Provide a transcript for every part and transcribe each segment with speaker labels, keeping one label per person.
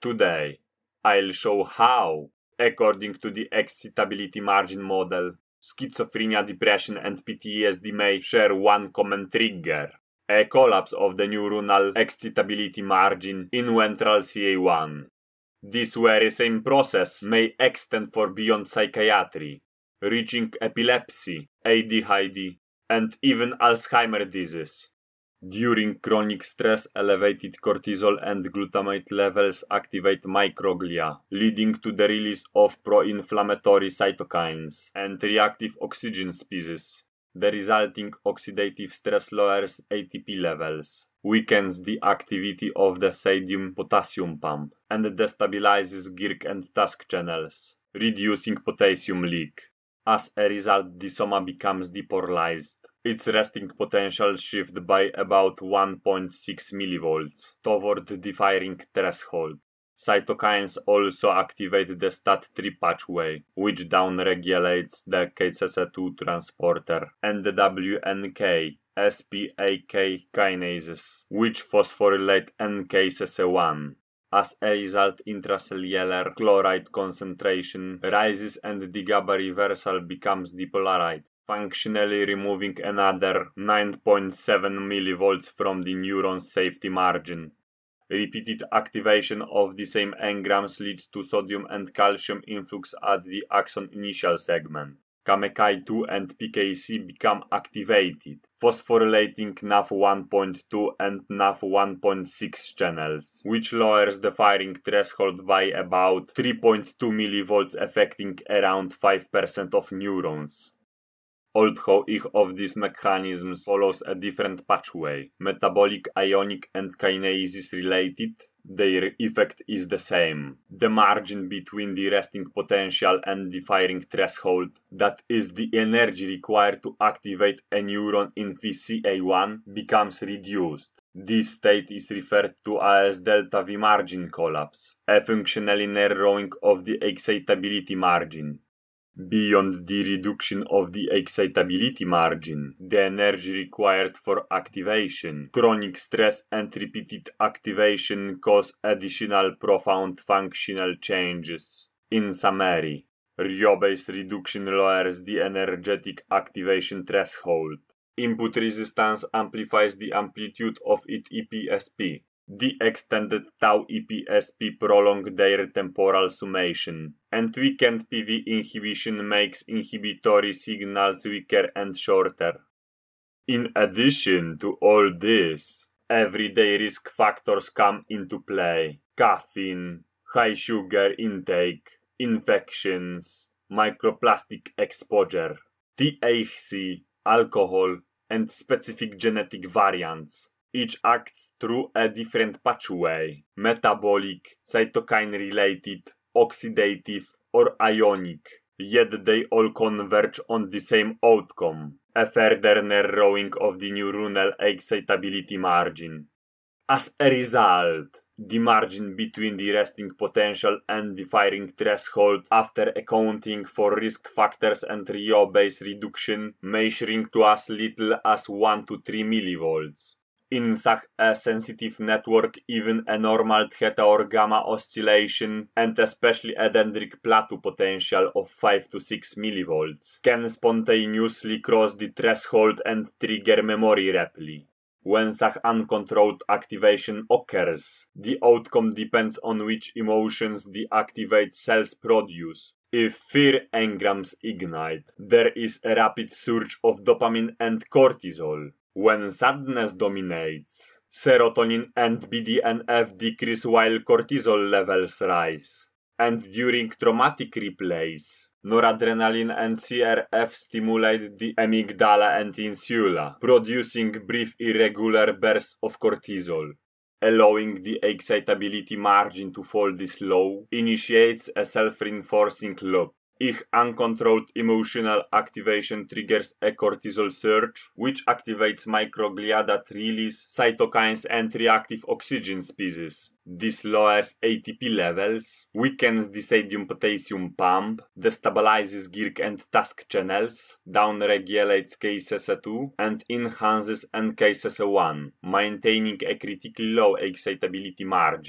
Speaker 1: Today, I'll show how, according to the Excitability-Margin Model, schizophrenia, depression and PTSD may share one common trigger: a collapse of the neuronal excitability margin in ventral CA1. This very same process may extend for beyond psychiatry, reaching epilepsy, ADHD, and even Alzheimer's disease. During chronic stress, elevated cortisol and glutamate levels activate microglia, leading to the release of pro-inflammatory cytokines and reactive oxygen species. The resulting oxidative stress lowers ATP levels, weakens the activity of the sodium-potassium pump, and destabilizes GIRK and TASC channels, reducing potassium leak. As a result, the soma becomes depolarized. Its resting potential shifts by about 1.6 mV toward the firing threshold. Cytokines also activate the STAT3 pathway, which downregulates the KCC2 transporter, and the WNK SPAK kinases, which phosphorylate NKCC1. As a result, intracellular chloride concentration rises and the GABA reversal becomes depolarized, functionally removing another 9.7 mV from the neuron's safety margin. Repeated activation of the same engrams leads to sodium and calcium influx at the Axon-Initial-Segment. CaMKII and PKC become activated, phosphorylating Nav1.2 and Nav1.6 channels, which lowers the firing threshold by about 3.2 mV, affecting around 5% of neurons. Although each of these mechanisms follows a different pathway, metabolic, ionic and kinases related, their effect is the same. The margin between the resting potential and the firing threshold, that is the energy required to activate a neuron in CA1, becomes reduced. This state is referred to as ΔVmargin collapse, a functionally narrowing of the excitability margin. Beyond the reduction of the excitability margin, the energy required for activation, chronic stress and repeated activation cause additional profound functional changes. In summary, Rheobase reduction lowers the energetic activation threshold. Input resistance amplifies the amplitude of its EPSP. The extended tau EPSP prolong their temporal summation, and weakened PV inhibition makes inhibitory signals weaker and shorter. In addition to all this, everyday risk factors come into play: caffeine, high sugar intake, infections, microplastic exposure, THC, alcohol, and specific genetic variants. Each acts through a different pathway: metabolic, cytokine-related, oxidative, or ionic, yet they all converge on the same outcome: a further narrowing of the neuronal excitability margin. As a result, the margin between the resting potential and the firing threshold, after accounting for risk factors and Rheobase reduction, may shrink to as little as 1 to 3 mV. In such a sensitive network, even a normal theta or gamma oscillation, and especially a dendritic plateau potential of 5 to 6 mV, can spontaneously cross the threshold and trigger memory repli. When such uncontrolled activation occurs, the outcome depends on which emotions the activated cells produce. If fear engrams ignite, there is a rapid surge of dopamine and cortisol. When sadness dominates, serotonin and BDNF decrease while cortisol levels rise. And during traumatic replays, noradrenaline and CRF stimulate the amygdala and insula, producing brief irregular bursts of cortisol. Allowing the excitability margin to fall this low initiates a self-reinforcing loop. If uncontrolled emotional activation triggers a cortisol surge, which activates microglia that release cytokines and reactive oxygen species. This lowers ATP levels, weakens the sodium-potassium pump, destabilizes GIRK and TASC channels, downregulates KCC2, and enhances NKCC1, maintaining a critically low excitability margin.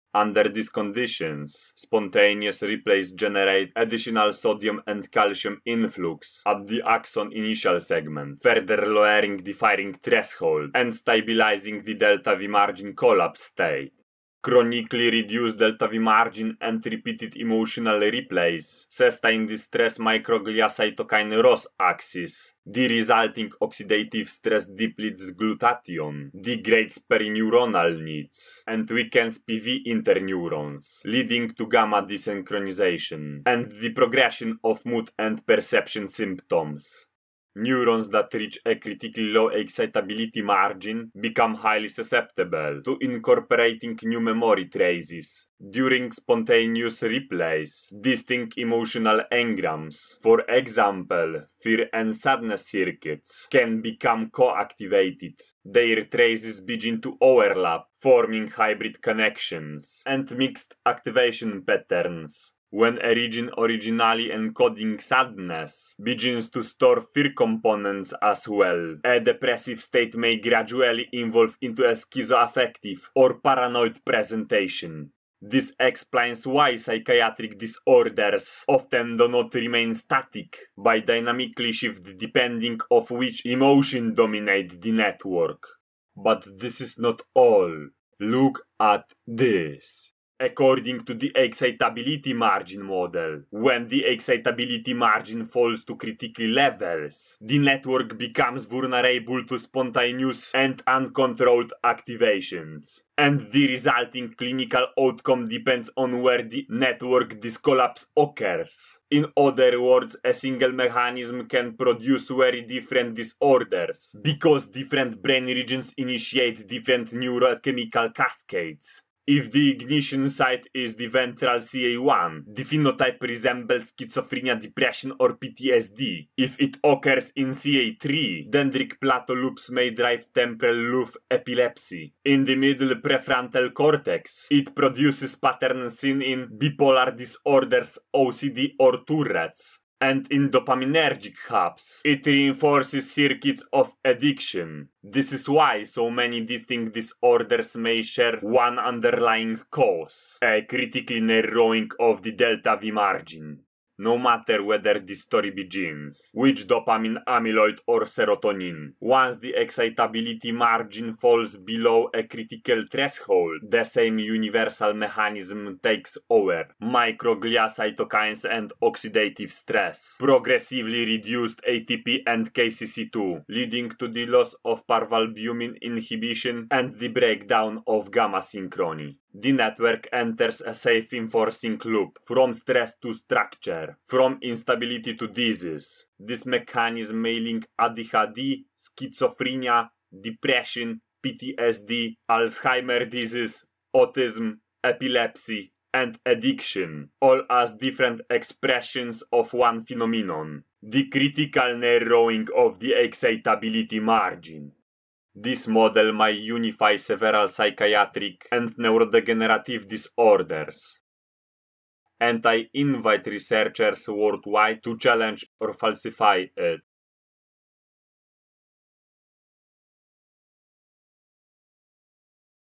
Speaker 1: Under these conditions, spontaneous replays generate additional sodium and calcium influx at the Axon-Initial-Segment, further lowering the firing threshold and stabilizing the ΔVmargin collapse state. Chronically reduced ΔVmargin and repeated emotional replays sustain the stress microglia cytokine ROS axis. The resulting oxidative stress depletes glutathione, degrades perineuronal needs, and weakens PV interneurons, leading to gamma desynchronization and the progression of mood and perception symptoms. Neurons that reach a critically low excitability margin become highly susceptible to incorporating new memory traces. During spontaneous replays, distinct emotional engrams, for example, fear and sadness circuits, can become co-activated. Their traces begin to overlap, forming hybrid connections and mixed activation patterns. When a region originally encoding sadness begins to store fear components as well, a depressive state may gradually evolve into a schizoaffective or paranoid presentation. This explains why psychiatric disorders often do not remain static, but dynamically shift depending on which emotion dominates the network. But this is not all. Look at this. According to the Excitability-Margin model, when the excitability margin falls to critical levels, the network becomes vulnerable to spontaneous and uncontrolled activations. And the resulting clinical outcome depends on where the network discollapse occurs. In other words, a single mechanism can produce very different disorders, because different brain regions initiate different neurochemical cascades. If the ignition site is the Ventral CA1, the phenotype resembles schizophrenia, depression, or PTSD. If it occurs in CA3, dendritic plateau loops may drive temporal loop epilepsy. In the middle prefrontal cortex, it produces patterns seen in bipolar disorders, OCD, or Tourette's. And in dopaminergic hubs, it reinforces circuits of addiction. This is why so many distinct disorders may share one underlying cause, a critically narrowing of the ΔVmargin. No matter whether the story begins with dopamine, amyloid, or serotonin, once the excitability margin falls below a critical threshold, the same universal mechanism takes over. Microglia, cytokines, and oxidative stress progressively reduced ATP and KCC2, leading to the loss of parvalbumin inhibition and the breakdown of gamma synchrony. The network enters a self-enforcing loop, from stress to structure, from instability to disease. This mechanism may link ADHD, schizophrenia, depression, PTSD, Alzheimer's disease, autism, epilepsy, and addiction, all as different expressions of one phenomenon, the critical narrowing of the excitability margin. This model may unify several psychiatric and neurodegenerative disorders. And I invite researchers worldwide to challenge or falsify it.